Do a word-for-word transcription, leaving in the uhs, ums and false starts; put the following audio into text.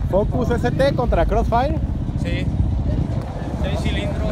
Focus S T contra Crossfire. Sí. Seis cilindros.